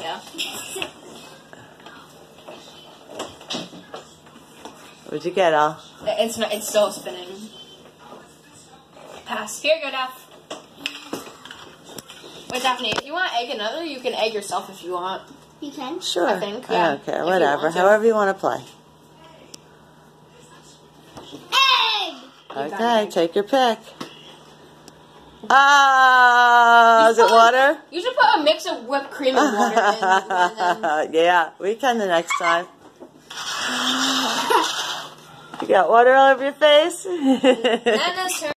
Yeah. What'd you get, Al? It's still spinning. Pass. Here you go, Daph. Wait, Daphne, if you want to egg another, you can egg yourself if you want. You can? Sure. I think, I yeah. don't care. If Whatever. you However you want to play. Egg! Okay, take your pick. Ah, is it water? You should put a mix of whipped cream and water in. And then... Yeah, we can the next time. You got water all over your face? Nana's turn.